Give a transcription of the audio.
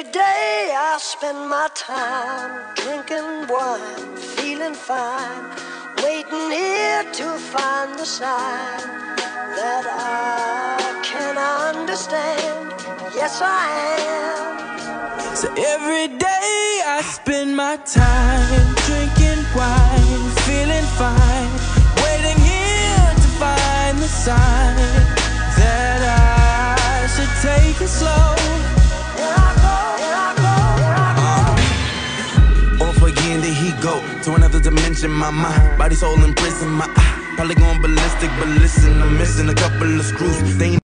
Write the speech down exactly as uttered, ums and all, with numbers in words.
Every day I spend my time drinking wine, feeling fine, waiting here to find the sign that I can understand. Yes, I am. So every day I spend my time drinking wine, feeling fine, waiting here to find the sign that I should take it slow. Again, there he go to another dimension. My mind, body, soul in prison. My eye, probably going ballistic, but listen, I'm missing a couple of screws. They